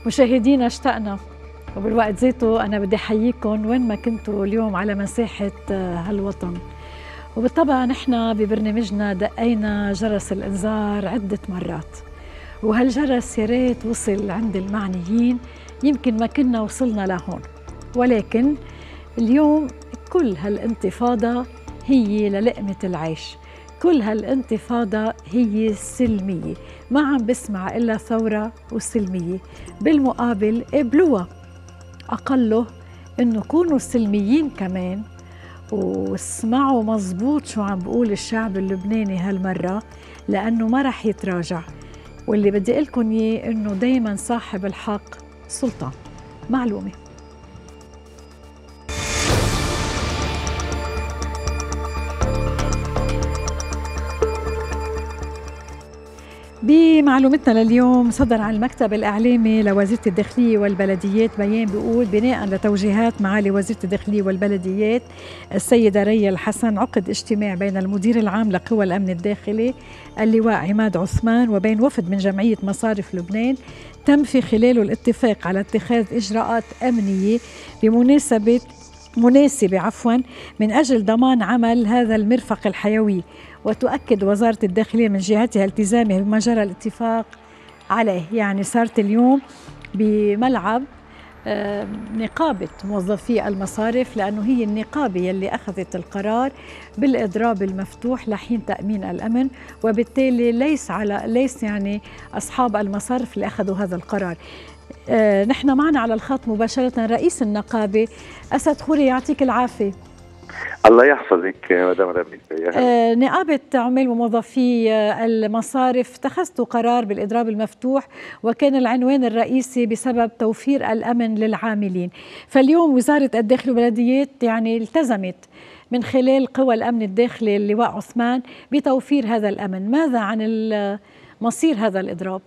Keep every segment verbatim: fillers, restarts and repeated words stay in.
مشاهدينا اشتقنا، وبالوقت ذاته أنا بدي أحييكم وين ما كنتوا اليوم على مساحة هالوطن. وبالطبع نحن ببرنامجنا دقينا جرس الإنذار عدة مرات، وهالجرس يا ريت وصل عند المعنيين، يمكن ما كنا وصلنا لهون، ولكن اليوم كل هالانتفاضة هي للقمة العيش، كل هالانتفاضة هي سلمية، ما عم بسمع إلا ثورة وسلمية. بالمقابل قبلوها، أقله إنه كونوا سلميين كمان واسمعوا مزبوط شو عم بقول الشعب اللبناني هالمرة، لأنه ما رح يتراجع. واللي بدي أقلكن إياه إنه دايما صاحب الحق سلطان. معلومة بمعلومتنا لليوم، صدر عن المكتب الإعلامي لوزيرة الداخلية والبلديات بيان بيقول بناء لتوجيهات معالي وزيرة الداخلية والبلديات السيدة ريا الحسن، عقد اجتماع بين المدير العام لقوى الأمن الداخلي اللواء عماد عثمان وبين وفد من جمعية مصارف لبنان، تم في خلاله الاتفاق على اتخاذ إجراءات أمنية بمناسبة مناسبة عفوا من أجل ضمان عمل هذا المرفق الحيوي. وتؤكد وزارة الداخلية من جهتها التزامها بما جرى الاتفاق عليه. يعني صارت اليوم بملعب نقابة موظفي المصارف، لأنه هي النقابة يلي أخذت القرار بالإضراب المفتوح لحين تأمين الأمن، وبالتالي ليس على ليس يعني أصحاب المصارف اللي أخذوا هذا القرار. آه نحن معنا على الخط مباشرة رئيس النقابة أسد خوري، يعطيك العافية. الله يحفظك مدام ربيكا. آه نقابة عمال وموظفي المصارف اتخذتوا قرار بالإضراب المفتوح، وكان العنوان الرئيسي بسبب توفير الأمن للعاملين. فاليوم وزارة الداخلية والبلديات يعني التزمت من خلال قوى الأمن الداخلي اللواء عثمان بتوفير هذا الأمن. ماذا عن مصير هذا الإضراب؟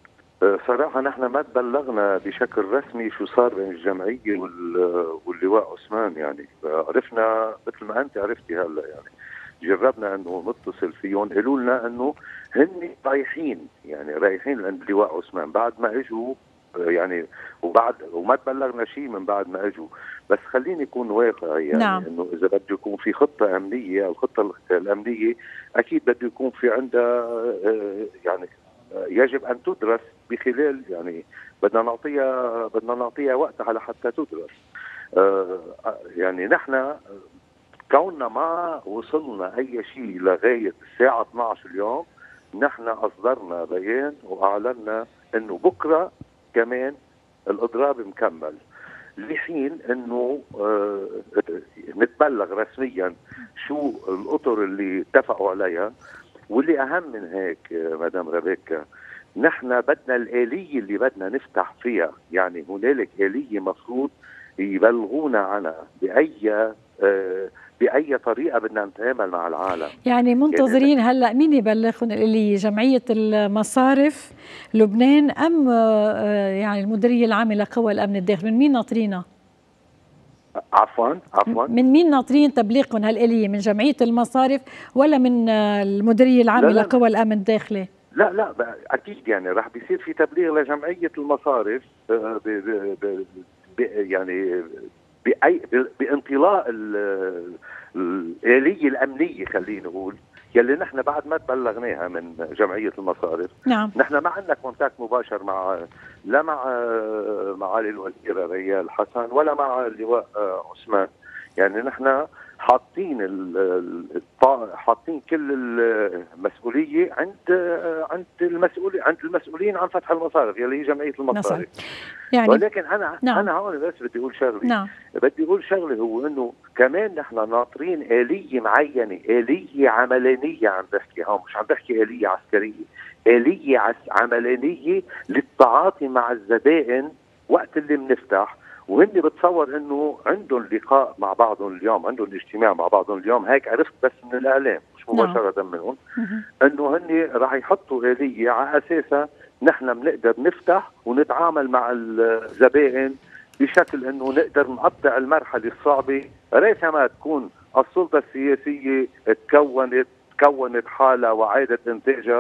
صراحة نحن ما تبلغنا بشكل رسمي شو صار بين الجمعية واللواء عثمان، يعني عرفنا مثل ما أنت عرفتي هلا، يعني جربنا أنه نتصل فيهم، قالوا لنا أنه هن رايحين يعني رايحين عند اللواء عثمان بعد ما اجوا، يعني وبعد وما تبلغنا شيء من بعد ما اجوا. بس خليني اكون واقعي، يعني نعم. انه اذا بده يكون في خطه امنيه، الخطه الامنيه اكيد بده يكون في عندها يعني يجب ان تدرس بخلال، يعني بدنا نعطيها بدنا نعطيها وقتها لحتى تدرس. آه يعني نحن كوننا ما وصلنا اي شيء لغايه الساعه اثنعش اليوم، نحن اصدرنا بيان واعلنا انه بكره كمان الاضراب مكمل، لحين انه آه نتبلغ رسميا شو الاطر اللي اتفقوا عليها. واللي اهم من هيك مدام ربيكا، نحن بدنا الآلية اللي بدنا نفتح فيها، يعني هنالك آلية مفروض يبلغونا عنها بأي آه بأي طريقة بدنا نتعامل مع العالم. يعني منتظرين يعني هلا مين يبلغون الآلية؟ جمعية المصارف لبنان أم آه يعني المديرية العامة لقوى الأمن الداخلي؟ من مين ناطرينها؟ عفوا عفوا من مين ناطرين تبليغكم هالآلية؟ من جمعية المصارف ولا من المديرية العامة لقوى الأمن الداخلي؟ لا لا اكيد، يعني راح بيصير في تبليغ لجمعيه المصارف ب ب ب ب يعني باي بانطلاق الآلية الامنيه، خلينا نقول يلي نحن بعد ما تبلغناها من جمعيه المصارف. نعم. نحن ما عندنا كونتاكت مباشر مع لا مع معالي الوزيره ريا الحسن ولا مع اللواء عثمان، يعني نحن حاطين حاطين كل المسؤوليه عند عند المسؤول عند المسؤولين عن فتح المصارف يلي هي جمعيه المصارف. يعني ولكن انا نعم. انا هون بس بدي اقول شغله نعم. بدي اقول شغله هو انه كمان نحن ناطرين آلية معينه، آلية عملانيه عم بحكي هون، مش عم بحكي آلية عسكريه، آلية عملانيه للتعاطي مع الزبائن وقت اللي بنفتح. وهن بتصور انه عندهم لقاء مع بعضهم اليوم، عندهم اجتماع مع بعضهم اليوم، هيك عرفت بس من الاعلام مش مباشره منهم، انه هن راح يحطوا آلية على اساسها نحن بنقدر نفتح ونتعامل مع الزبائن بشكل انه نقدر نقطع المرحله الصعبه، ريثما تكون السلطه السياسيه تكونت تكونت حالها وعادت انتاجها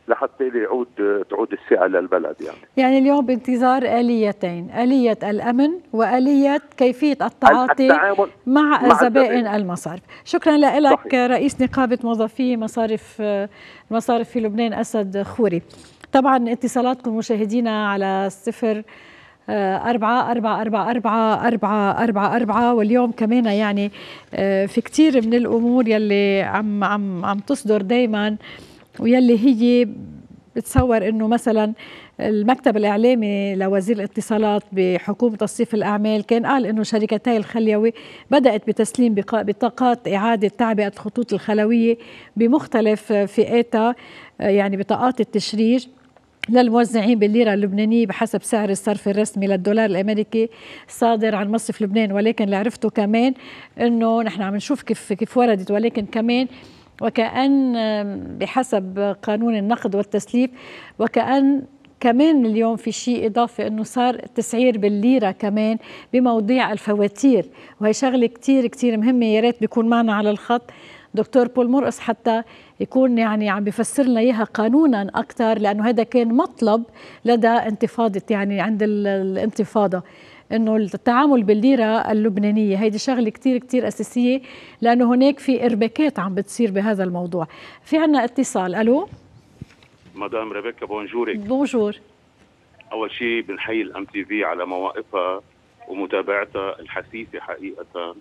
لحتى يعود تعود الثقة للبلد. يعني يعني اليوم بانتظار آليتين، آلية الأمن وآلية كيفية التعاطي مع, مع زبائن المصارف. شكرا لك رئيس نقابة موظفي مصارف المصارف في لبنان أسد خوري. طبعا اتصالاتكم مشاهدينا على صفر أربعة أربعة أربعة أربعة أربعة أربعة أربعة. واليوم كمان يعني في كتير من الأمور يلي عم عم عم تصدر دايما، ويلي هي بتصور انه مثلا المكتب الاعلامي لوزير الاتصالات بحكومه تصنيف الاعمال كان قال انه شركتي الخليوي بدات بتسليم بطاقات اعاده تعبئه الخطوط الخلويه بمختلف فئاتها، يعني بطاقات التشريج للموزعين بالليرة اللبنانية بحسب سعر الصرف الرسمي للدولار الأمريكي صادر عن مصرف لبنان. ولكن اللي عرفته كمان أنه نحن عم نشوف كيف كيف وردت، ولكن كمان وكأن بحسب قانون النقد والتسليف وكأن كمان اليوم في شيء إضافي أنه صار التسعير بالليرة كمان بموضوع الفواتير، وهي شغلة كتير كتير مهمة. يا ريت بيكون معنا على الخط دكتور بول مرقص حتى يكون يعني عم بيفسر لنا اياها قانونا اكثر، لانه هذا كان مطلب لدى انتفاضه يعني عند الانتفاضه، انه التعامل بالليره اللبنانيه. هيدي شغله كثير كثير اساسيه، لانه هناك في ارباكات عم بتصير بهذا الموضوع. في عنا اتصال. الو مدام ريبيكا، بونجورك. بونجور. اول شيء بنحيي الام تي في على مواقفها ومتابعتها الحثيثه حقيقه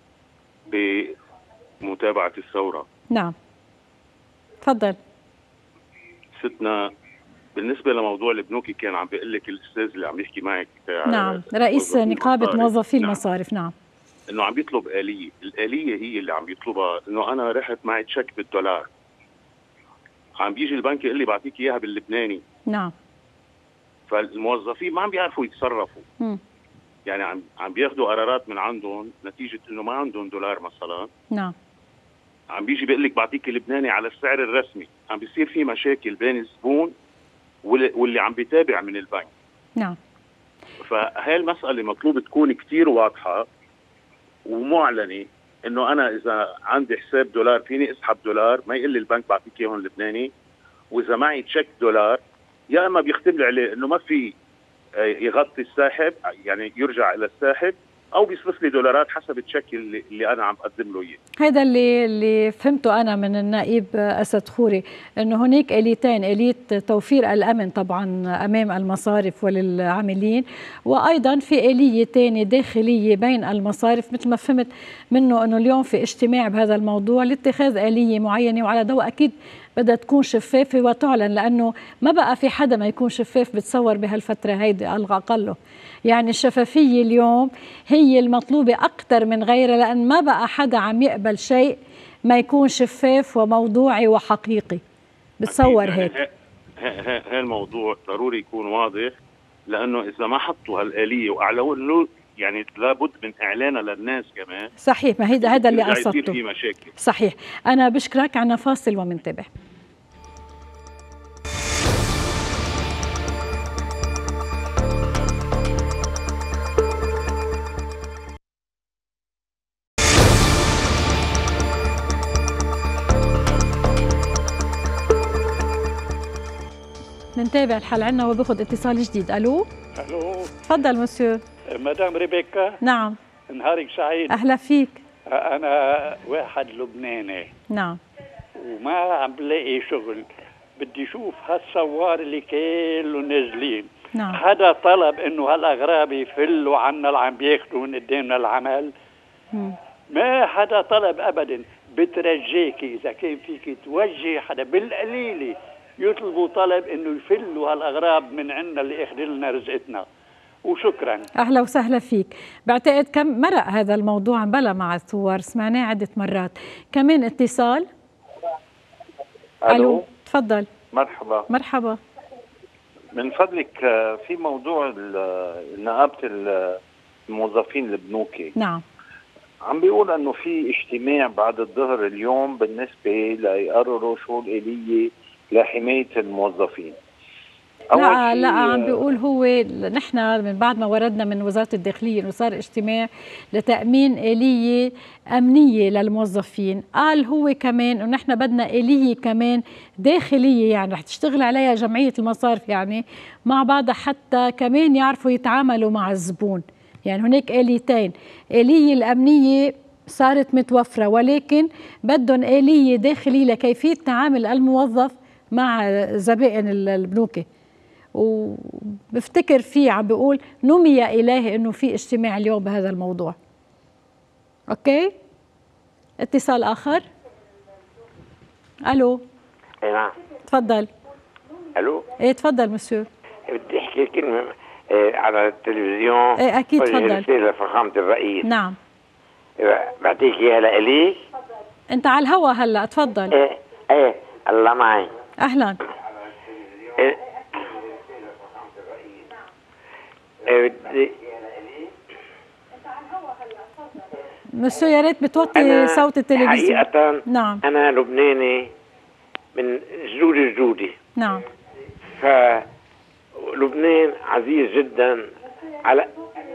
بمتابعه الثوره. نعم تفضل. ستنا بالنسبه لموضوع البنوكي كان عم بيقول لك الاستاذ اللي عم يحكي معك نعم رئيس نقابه موظفي المصارف، نعم انه عم بيطلب آلية. الآلية هي اللي عم بيطلبها، انه انا رحت معي تشيك بالدولار، عم بيجي البنك يقول لي بعطيك اياها باللبناني. نعم. فالموظفين ما عم بيعرفوا يتصرفوا. م. يعني عم عم بياخذوا قرارات من عندهم نتيجه انه ما عندهم دولار مثلا. نعم. عم بيجي بيقول لك بعطيك اللبناني على السعر الرسمي، عم بيصير في مشاكل بين الزبون واللي عم بيتابع من البنك. نعم. فهي المسألة مطلوب تكون كتير واضحة ومعلنة، انه انا اذا عندي حساب دولار فيني اسحب دولار، ما يقول لي البنك بعطيك اياهم لبناني، واذا معي تشيك دولار يا اما بيختم لي عليه انه ما في يغطي الساحب، يعني يرجع الى الساحب، او بيصرف لي دولارات حسب التشيك اللي, اللي انا عم اقدم له اياه. هذا اللي اللي فهمته انا من النائب اسد خوري، انه هناك اليتين، اليه توفير الامن طبعا امام المصارف وللعاملين، وايضا في اليه ثانيه داخليه بين المصارف، مثل ما فهمت منه انه اليوم في اجتماع بهذا الموضوع لاتخاذ اليه معينه، وعلى ضوء اكيد بدها تكون شفافه وتعلن، لانه ما بقى في حدا ما يكون شفاف بتصور بهالفتره هيدي على الاقل. يعني الشفافيه اليوم هي المطلوبه اكثر من غيرها، لان ما بقى حدا عم يقبل شيء ما يكون شفاف وموضوعي وحقيقي. بتصور هيك هذا الموضوع ضروري يكون واضح، لانه اذا ما حطوا هالآلية واعلنوا له يعني لابد من اعلانها للناس كمان. صحيح، ما هيدا هذا اللي قصدته. في مشاكل. صحيح. انا بشكرك. عنا فاصل ومنتبه. ننتابع الحل عنا وباخذ اتصال جديد. الو الو تفضل مسيو. مدام ريبيكا. نعم. نهارك سعيد. اهلا فيك. انا واحد لبناني. نعم. وما عم بلاقي شغل، بدي اشوف هالثوار اللي كله نازلين. نعم. حدا طلب انه هالاغراب يفلوا عنا اللي عم بياخذوا من قدامنا العمل؟ م. ما حدا طلب ابدا. بترجيكي اذا كان فيك توجهي حدا بالقليله يطلبوا طلب انه يفلوا هالاغراب من عنا اللي اخذ لنا رزقتنا. وشكرا. اهلا وسهلا فيك. بعتقد كم مرق هذا الموضوع بلا مع الثوار، سمعناه عده مرات. كمان اتصال. الو, ألو. تفضل. مرحبا. مرحبا. من فضلك في موضوع نقابه الموظفين البنوكي. نعم. عم بيقول انه في اجتماع بعد الظهر اليوم بالنسبه ليقرروا شو الآلية لحمايه الموظفين. لا لا عم بيقول هو نحن من بعد ما وردنا من وزارة الداخلية انه صار اجتماع لتأمين آلية أمنية للموظفين، قال هو كمان انه نحن بدنا آلية كمان داخلية يعني رح تشتغل عليها جمعية المصارف يعني مع بعضها حتى كمان يعرفوا يتعاملوا مع الزبون. يعني هناك آليتين، آلية الأمنية صارت متوفرة ولكن بدهم آلية داخلية لكيفية تعامل الموظف مع زبائن البنوك. وبفتكر فيه عم بيقول نمي إليه انه في اجتماع اليوم بهذا الموضوع. اوكي، اتصال اخر. الو. اي نعم. تفضل. الو. ايه تفضل مسيو. بدي احكي كلمه إيه على التلفزيون. ايه اكيد تفضل. رسالة لفخامة الرئيس. نعم. بعطيك اياها لإلي. انت على الهوا هلا، تفضل. ايه ايه الله معي. اهلا. إيه. إيه بدي مسيو يا ريت بتوطي صوت التلفزيون. حقيقة نعم. أنا لبناني من جدود جدودي. نعم. فلبنان عزيز جدا على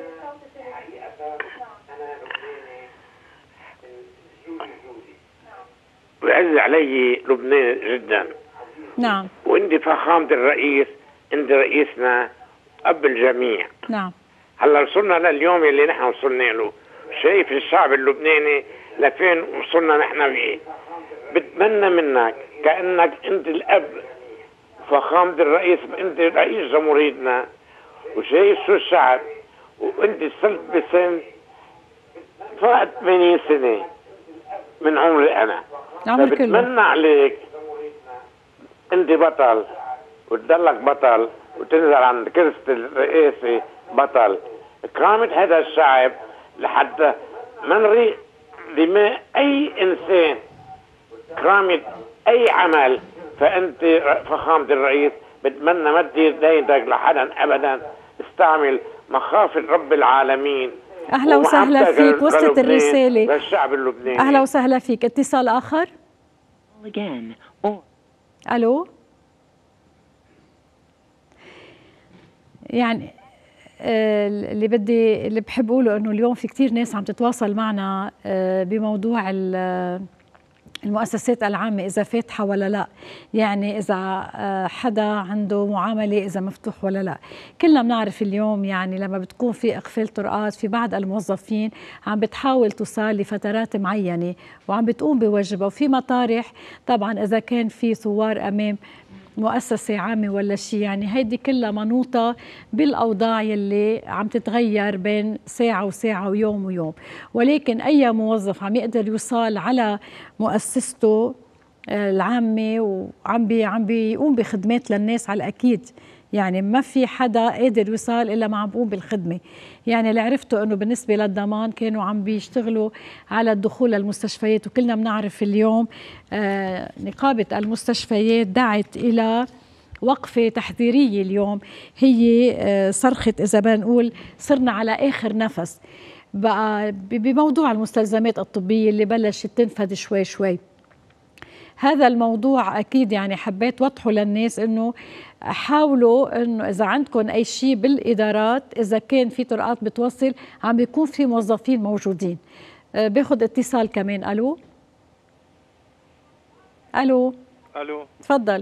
ويعز علي لبنان جدا. نعم. وانت فخامة الرئيس، انت رئيسنا اب الجميع. نعم. هلا وصلنا لليوم اللي نحن وصلنا له، شايف الشعب اللبناني لفين وصلنا نحن فيه. بتمنى منك كأنك انت الاب فخامة الرئيس، انت رئيس جمهوريتنا وشايف شو الشعب، وانت صرت بسن فوق ثمانين سنة من عمري انا. عمر كله. بتمنى عليك انت بطل وتضلك بطل وتنزل عند كرسي الرئاسة بطل. كرامة هذا الشعب لحتى ما نريق دماء اي انسان، كرامة اي عمل. فانت فخامة الرئيس بتمنى ما تدير دينك لحدا ابدا، استعمل مخافة رب العالمين. اهلا وسهلا فيك، وصلت الرسالة للشعب اللبناني. اهلا وسهلا فيك. اتصال اخر. الو. يعني اللي بدي اللي بحب اقوله انه اليوم في كثير ناس عم تتواصل معنا بموضوع المؤسسات العامة إذا فاتحة ولا لا، يعني إذا حدا عنده معاملة إذا مفتوح ولا لا. كلنا بنعرف اليوم يعني لما بتكون في إقفال طرقات في بعض الموظفين عم بتحاول توصل لفترات معينة وعم بتقوم بواجبها، وفي مطارح طبعا إذا كان في ثوار أمام مؤسسة عامة ولا شيء، يعني هيدي كلها منوطة بالأوضاع يلي عم تتغير بين ساعة وساعة ويوم ويوم. ولكن أي موظف عم يقدر يوصل على مؤسسته العامة وعم بي عم بيقوم بخدمات للناس على الأكيد، يعني ما في حدا قادر يوصل إلا ما عم بيقوم بالخدمة. يعني اللي عرفته أنه بالنسبة للضمان كانوا عم بيشتغلوا على الدخول للمستشفيات، وكلنا بنعرف اليوم آه نقابة المستشفيات دعت إلى وقفة تحذيرية اليوم، هي آه صرخت إذا بنقول صرنا على آخر نفس بقى بموضوع المستلزمات الطبية اللي بلشت تنفذ شوي شوي. هذا الموضوع أكيد يعني حبيت وضحه للناس إنه حاولوا إنه إذا عندكم أي شيء بالإدارات، إذا كان في طرقات بتوصل عم بيكون في موظفين موجودين. أه باخد اتصال كمان. ألو ألو ألو تفضل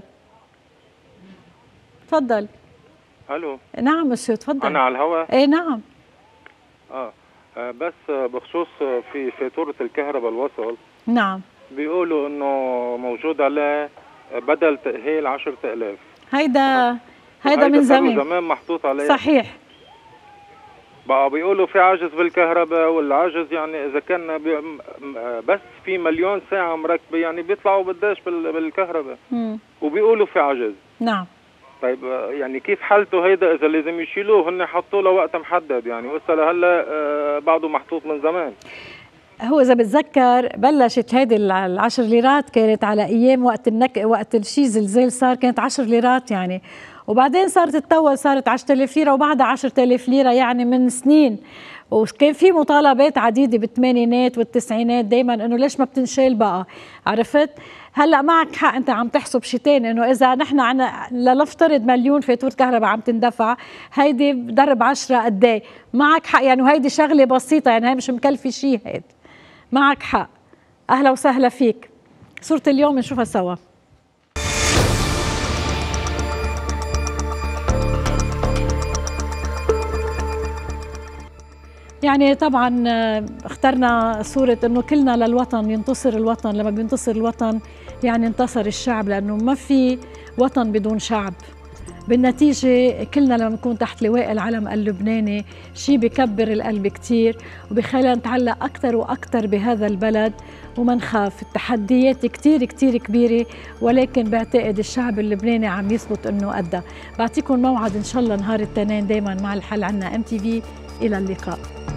تفضل. ألو. نعم مسيو تفضل. أنا على الهواء. إيه نعم. آه. آه بس بخصوص في فاتورة الكهرباء الوصل. نعم. بيقولوا إنه موجود عليه بدل تأهيل عشرة آلاف. هيدا هيدا من زمان. زمان محطوط عليه. صحيح. بقى بيقولوا في عجز بالكهرباء، والعجز يعني إذا كان بي بس في مليون ساعة مركبة يعني بيطلعوا قديش بالكهرباء. مم. وبيقولوا في عجز. نعم. طيب يعني كيف حالته هيدا إذا لازم يشيلوه؟ هن حطوا له وقت محدد يعني، وإسا لهلا آه بعده محطوط من زمان. هو إذا بتذكر بلشت هيدي العشر ليرات كانت على أيام وقت النك وقت الشي زلزال صار كانت عشر ليرات يعني، وبعدين صارت تطول صارت عشرة آلاف ليرة وبعدها عشرة آلاف ليرة يعني من سنين. وكان في مطالبات عديده بالثمانينات والتسعينات دائما انه ليش ما بتنشال بقى، عرفت؟ هلا معك حق، انت عم تحسب شيء ثاني، انه اذا نحن عنا لنفترض مليون فاتوره كهرباء عم تندفع، هيدي ضرب عشرة قد ايه؟ معك حق، يعني وهيدي شغله بسيطه، يعني هي مش مكلفه شيء. هيد معك حق. اهلا وسهلا فيك. صورة اليوم نشوفها سوا. يعني طبعا اخترنا صورة انه كلنا للوطن، ينتصر الوطن، لما بينتصر الوطن يعني انتصر الشعب، لانه ما في وطن بدون شعب. بالنتيجة كلنا لما نكون تحت لواء العلم اللبناني شيء بكبر القلب كتير، وبخلينا نتعلق أكتر وأكتر بهذا البلد وما نخاف. التحديات كتير كتير كبيرة، ولكن بعتقد الشعب اللبناني عم يثبت أنه قدها. بعطيكم موعد إن شاء الله نهار الاثنين دايما مع الحل عنا إم تي في. إلى اللقاء.